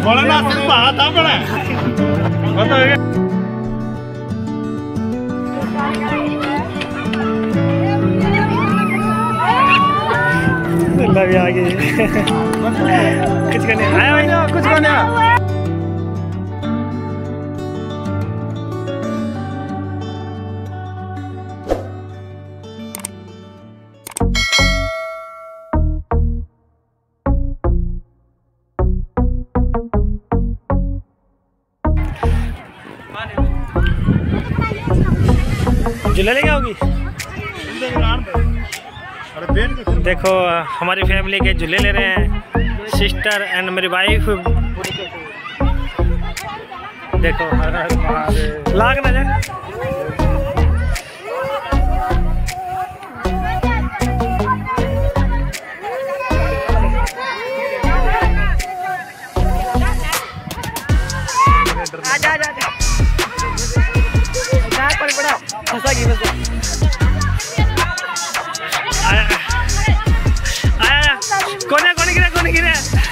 भी आ गई। कुछ करने आया भाई ना, कुछ करने झूला लेके आओगी। देखो हमारी फैमिली के झूले ले रहे हैं, सिस्टर एंड मेरी वाइफ। देखो लाग ना जाए। आजा आजा आजा पर बड़ा फंसा गई बस। कोने कोने गिरा कोने गिरा।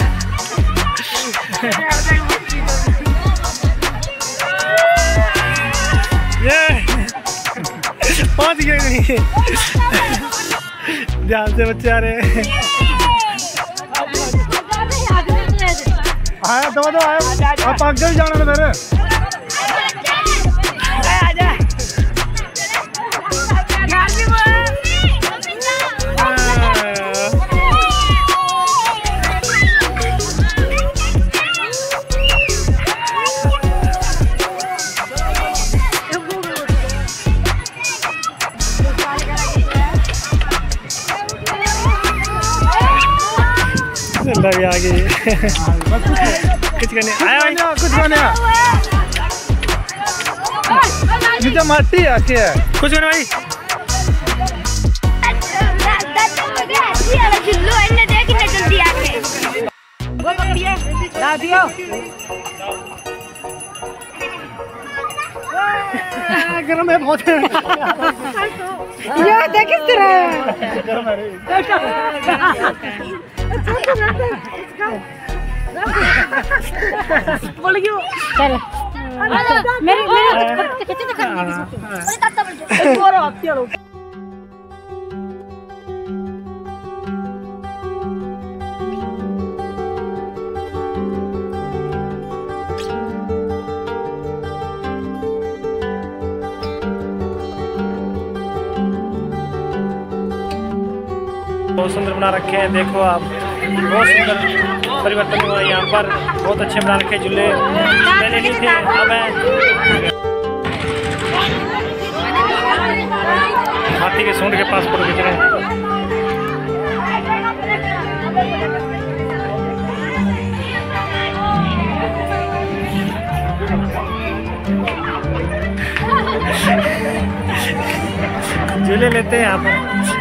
ये पहुंच गए नहीं। ध्यान से बच्चे आ रहे हैं। आया दवा दो आया। आप आगे ही जाना मेरे। भी आ गई। कुछ करने आया कुछ करने नीचे माटी आके है कुछ करने भाई। गरम है बहुत। ये देख किस तरह गरम है। बोल क्यों चल मेरे कितने कर अरे ताता बोल और आती है लोग। बहुत सुंदर बना रखे हैं। देखो आप बहुत सुंदर परिवर्तन हुआ है यहाँ पर। बहुत अच्छे बना रखे झूले, पहले नहीं थे अब है। हाथी के सूंड के पास फोटो खींच रहे हैं। झूले लेते हैं यहाँ पर।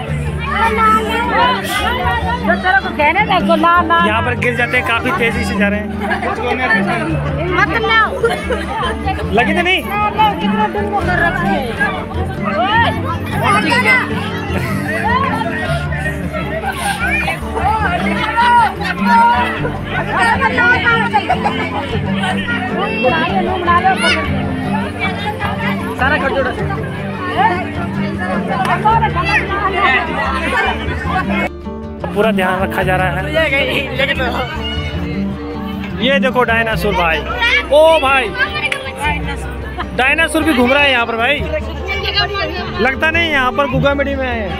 यहाँ पर गिर जाते हैं, काफी तेजी से जा रहे हैं। लगी तो नहीं। सारा कर जोड़ा पूरा ध्यान रखा जा रहा है। ये देखो डायनासोर भाई। ओ भाई डायनासोर भी घूम रहा है यहाँ पर भाई। लगता नहीं यहाँ पर गुगामेडी में आए,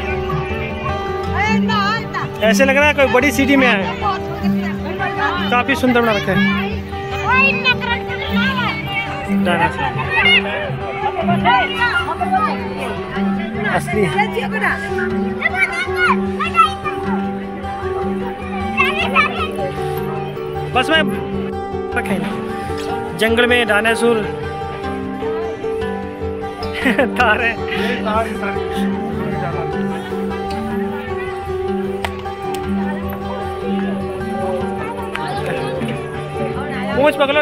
ऐसे लग रहा है कोई बड़ी सिटी में आए। काफी सुंदर बना रखा है डायनासोर असली। बस मैं रखें जंगल में डायनासोर तारे। पूंछ पकड़ो,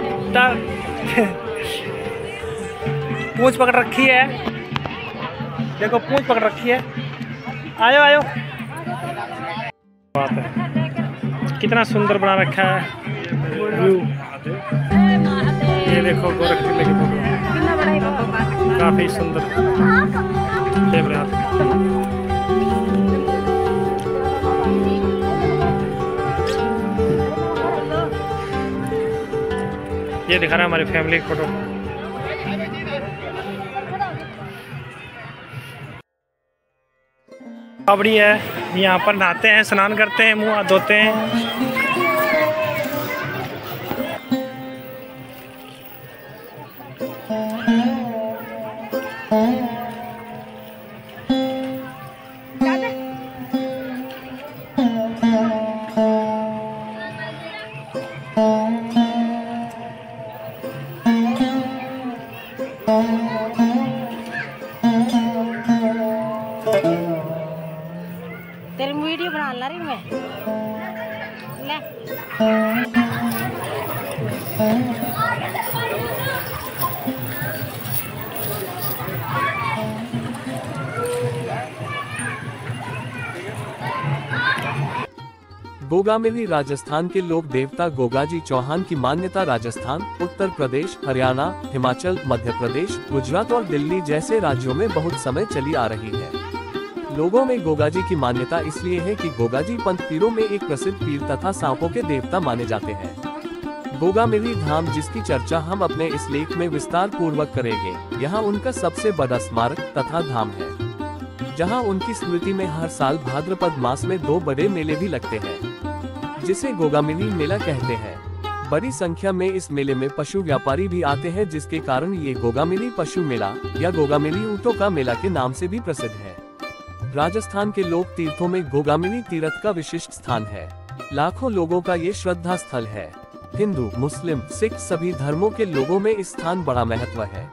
पूंछ पकड़ रखी है। देखो पूंछ पकड़ रखी है। आयो आयो। बात है कितना सुंदर बना रखा है व्यू। महादेव। ये देखो गोरख किले की फोटो, काफी सुंदर कैमरा। ये दिखा रहा है हमारी फैमिली की फोटो। बावड़ी है, यहाँ पर नहाते हैं, स्नान करते हैं, मुंह हाथ धोते हैं। तेरी वीडियो बना ला रही मैं ले। गोगा मेली राजस्थान के लोक देवता गोगाजी चौहान की मान्यता राजस्थान, उत्तर प्रदेश, हरियाणा, हिमाचल, मध्य प्रदेश, गुजरात और दिल्ली जैसे राज्यों में बहुत समय चली आ रही है। लोगों में गोगाजी की मान्यता इसलिए है कि गोगाजी पंथ पीरों में एक प्रसिद्ध पीर तथा सांपों के देवता माने जाते हैं। गोगा मेली धाम, जिसकी चर्चा हम अपने इस लेख में विस्तार पूर्वक करेंगे, यहाँ उनका सबसे बड़ा स्मारक तथा धाम है, जहाँ उनकी स्मृति में हर साल भाद्रपद मास में 2 बड़े मेले भी लगते हैं, जिसे गोगा मेली मेला कहते हैं। बड़ी संख्या में इस मेले में पशु व्यापारी भी आते हैं, जिसके कारण ये गोगा मेली पशु मेला या गोगा मेली ऊंटों का मेला के नाम से भी प्रसिद्ध है। राजस्थान के लोक तीर्थों में गोगा मेली तीर्थ का विशिष्ट स्थान है। लाखों लोगों का ये श्रद्धा स्थल है। हिंदू, मुस्लिम, सिख सभी धर्मों के लोगों में इस स्थान बड़ा महत्व है।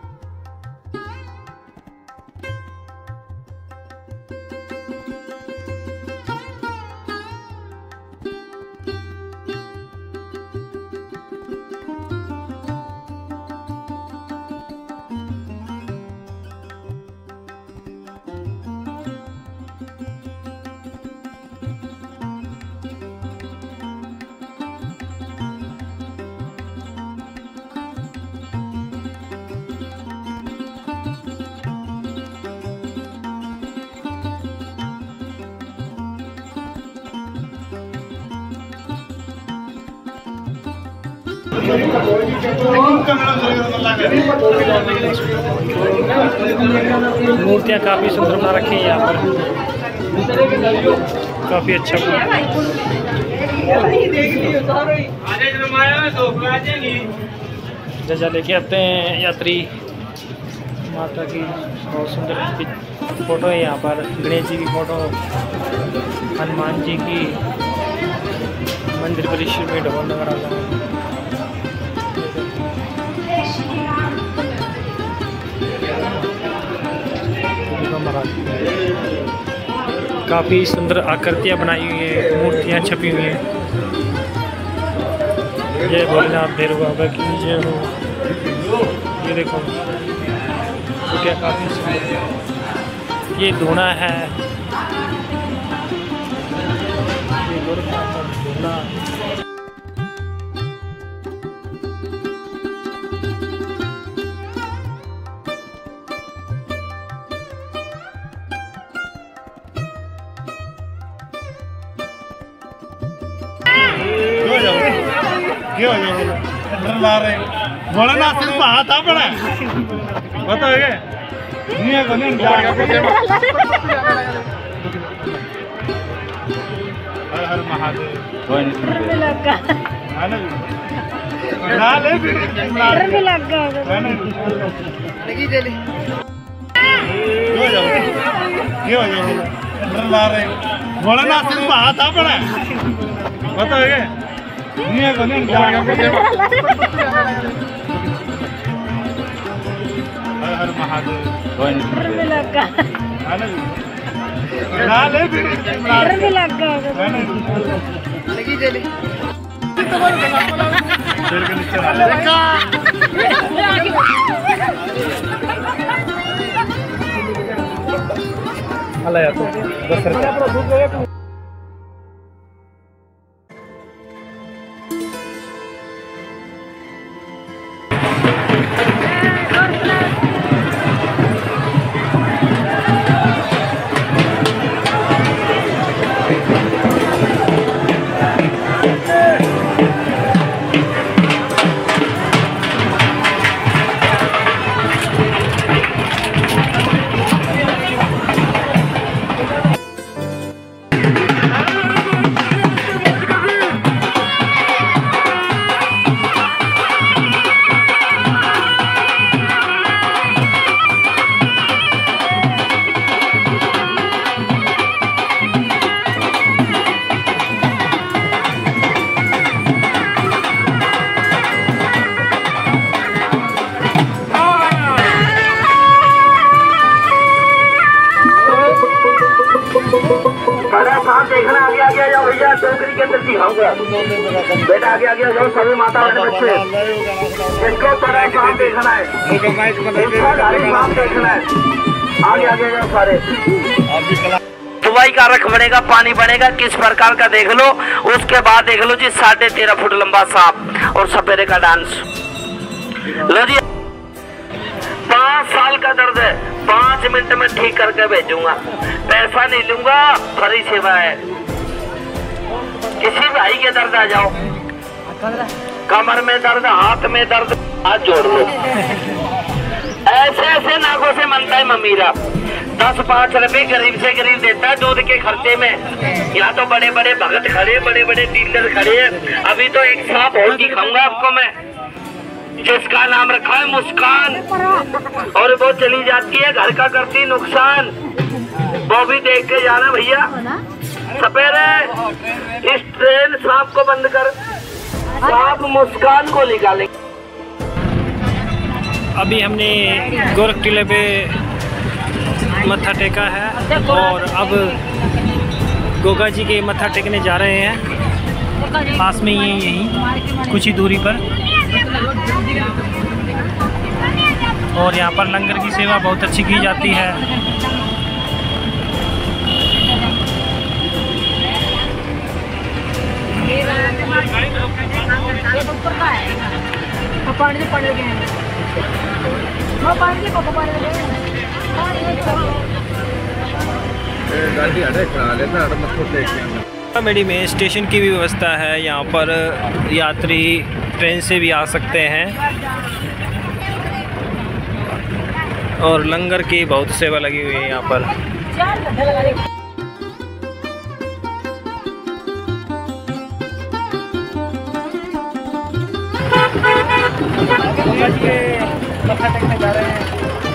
मूर्तियाँ काफ़ी सुंदर बना रखी हैं यहाँ पर, काफ़ी अच्छा। जजा लेके आते हैं यात्री माता की, बहुत सुंदर फोटो है यहाँ पर। गणेश जी की फोटो, हनुमान जी की, मंदिर परिसर में ढोल नगर आता है। काफ़ी सुंदर आकृतियाँ बनाई हुई हैं, मूर्तियाँ छपी हुई हैं। जय भोलेनाथ भैरव बाबा की जय हो। ये देखो क्या काफ़ी सुंदर, ये धूना है, ये गोरखनाथ का धूना। भोलेनाथ सिर्फ हाथ आ पड़ा बताओगे हर हर महादेव। भोलेनाथ सिर्फ हाथ आ पड़ा बताओगे हर हर महादेव। बेटा आगे आगे जाओ, सभी माता बच्चे इसको साफ देखना है, इसका साफ देखना है। आगे आगे जाओ सारे। दुबई का रख बनेगा, पानी बनेगा किस प्रकार का देख लो। उसके बाद देख लो जी 13.5 फुट लंबा सांप और सपेरे का डांस। लो जी 5 साल का दर्द है, 5 मिनट में ठीक करके भेजूंगा, पैसा नहीं लूंगा, फ्री सेवा है। किसी भाई के दर्द आ जाओ, कमर में दर्द, हाथ में दर्द, हाथ जोड़ दो। ऐसे ऐसे नागों से मनता है ममीरा। 10-5 रुपए गरीब से गरीब देता है दूध के खर्चे में। यहाँ तो बड़े बड़े भगत खड़े, बड़े बड़े डीलर खड़े हैं। अभी तो एक सांप और दिखाऊंगा आपको मैं, जिसका नाम रखा है मुस्कान, और वो चली जाती है घर का करती नुकसान। वो भी देख के जाना भैया। सपेरे इस ट्रेन सांप को बंद कर, सांप मुस्कान को निकालेंगे। अभी हमने गोरख टीले पे मत्था टेका है और अब गोगा जी के मत्था टेकने जा रहे हैं। पास में ही यहीं कुछ ही दूरी पर। और यहाँ पर लंगर की सेवा बहुत अच्छी की जाती है। मेडी में स्टेशन की भी व्यवस्था है। यहाँ पर यात्री ट्रेन से भी आ सकते हैं और लंगर की बहुत सेवा लगी हुई है यहाँ पर। मत्था टेकने जा रहे हैं।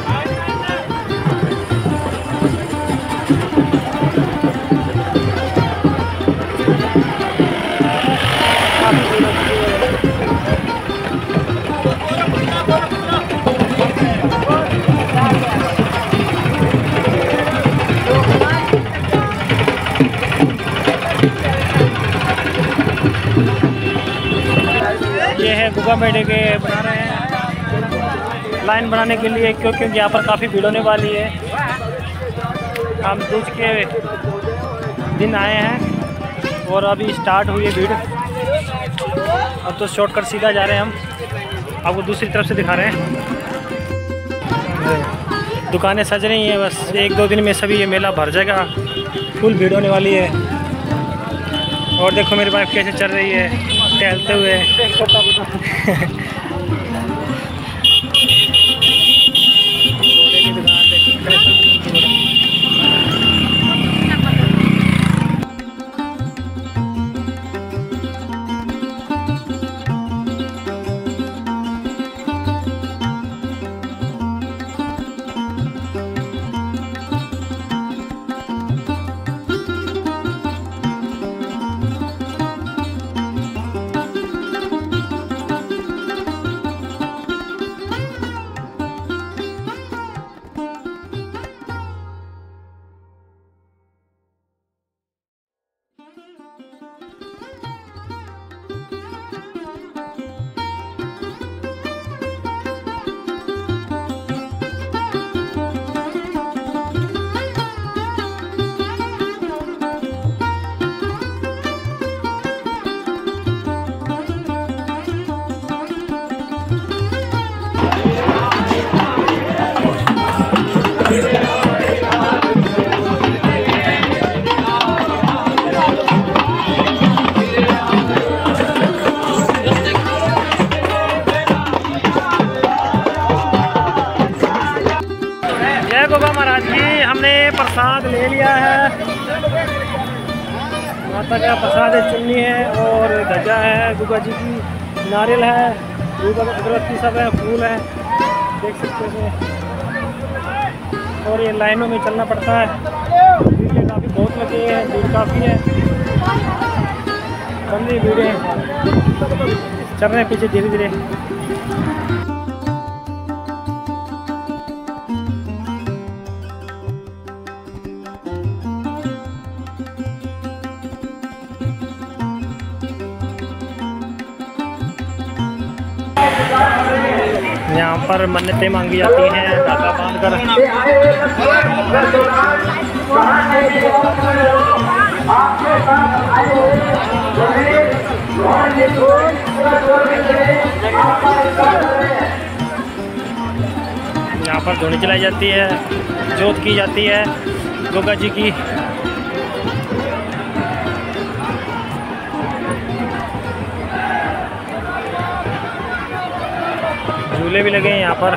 ये है गुगा मेढे के बना रहे हैं लाइन बनाने के लिए, क्योंकि यहाँ पर काफ़ी भीड़ होने वाली है। हम दूज के दिन आए हैं और अभी स्टार्ट हुई है भीड़। अब तो शॉर्टकट सीधा जा रहे हैं हम, आपको दूसरी तरफ से दिखा रहे हैं। दुकानें सज रही हैं, बस 1-2 दिन में सभी ये मेला भर जाएगा, फुल भीड़ होने वाली है। और देखो मेरी वाइफ कैसे चल रही है टहलते हुए। महाराज जी हमने प्रसाद ले लिया है। माता का प्रसाद है, चुन्नी है और ध्वजा है गुगा जी की, नारियल है, अगरबत्ती सब है, फूल है, देख सकते हैं। और ये लाइनों में चलना पड़ता है, भीड़ काफ़ी बहुत लगे हैं, भीड़ काफ़ी है, बंदी भीड़ें चल रहे हैं पीछे धीरे धीरे। यहाँ पर मन्नतें मांगी जाती हैं धागा बांधकर। यहाँ पर धुनी चलाई जाती है, जोत की जाती है गोगा जी की। झूले भी लगे हैं यहाँ पर।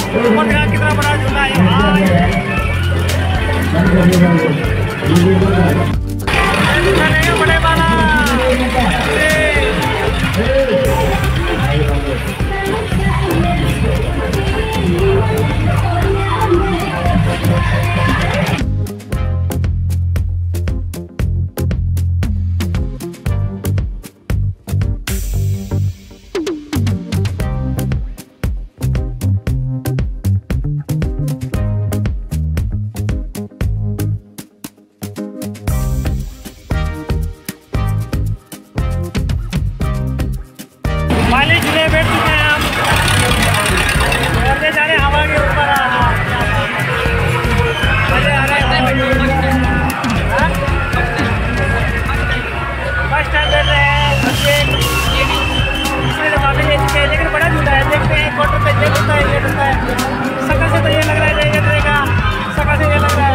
ऊपर देखा कितना बड़ा झूला है भाई। बड़े वाला वाले झूले बैठ चुके हैं हम, जा रहे हवा के ऊपर। मजे आ रहे हैं, फर्स्ट टाइम बैठ रहे हैं बच्चे। ले चुके हैं, लेकिन बड़ा झूला है। देखते हैं क्वार्टर पे ये होता है, ये होता है। शकल से तो ये लग रहा है ये रहेगा, शकल से ये लग रहा है।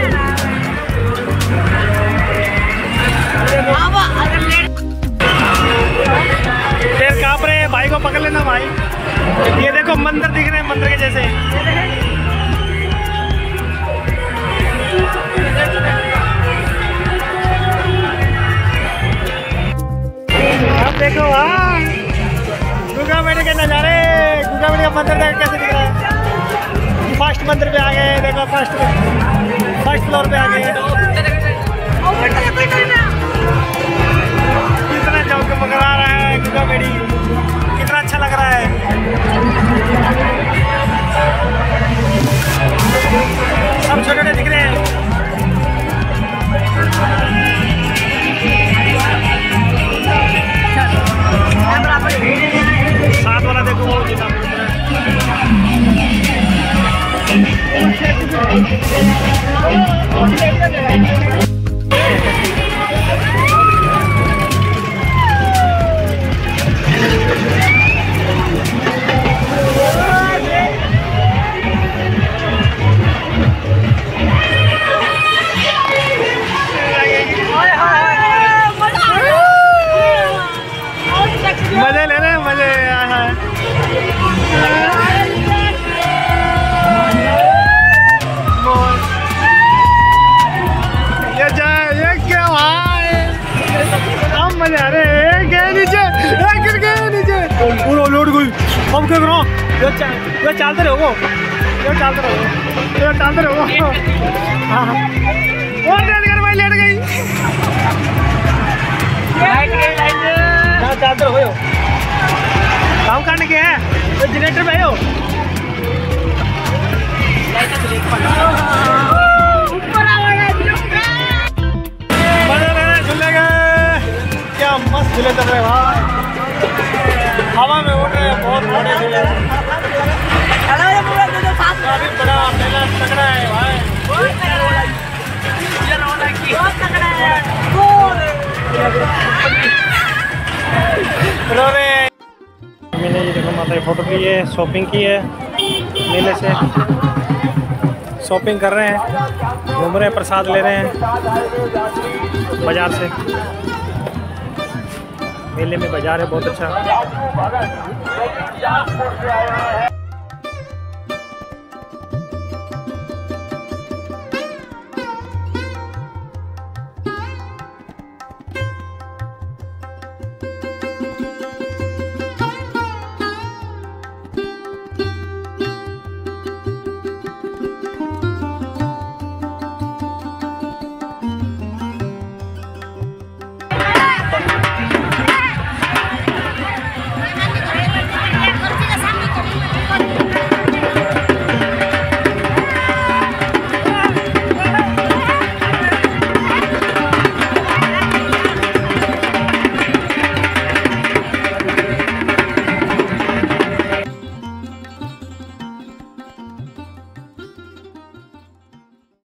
फिर कांप रहे हैं, भाई को पकड़ लेना भाई। ये देखो मंदिर दिख रहे हैं, मंदिर के जैसे। आप देखो वहाँ गुगा बेटे के नज़ारे। गुगा बेटे का मंदिर देखो कैसे दिख रहा है। फर्स्ट मंदिर पे आ गए, देखो फर्स्ट फ्लोर पे आ गए। कितना चमकमगा रहा है गुगा बेटी, कितना अच्छा लग रहा है। सब छोटे छोटे दिख रहे हैं। साथ वाला देखो वो जितना मजे ले रहे हैं, मजे ये क्या भाई, हम मजे आ रहे हैं। गए नीचे, गिर गए नीचे, पूरा लोड गई। हम क्या करो, ये चलते रहो, ये चलते रहो, ये चलते रहो। हाँ वो लेट कर भाई, लेट गई। चलते रहो, काम करने के हैं तो जनरेटर पे हो। झूले गए, क्या मस्त झूले चल रहे भाई, हवा में उड़ रहे हैं। बहुत बड़े झूले, काफी बड़ा मेला तगड़ा है भाई। मैंने ये देखो माता की फोटो की है, शॉपिंग की है मेले से। शॉपिंग कर रहे हैं, घूम रहे हैं, प्रसाद ले रहे हैं बाजार से। मेले में बाजार है बहुत अच्छा।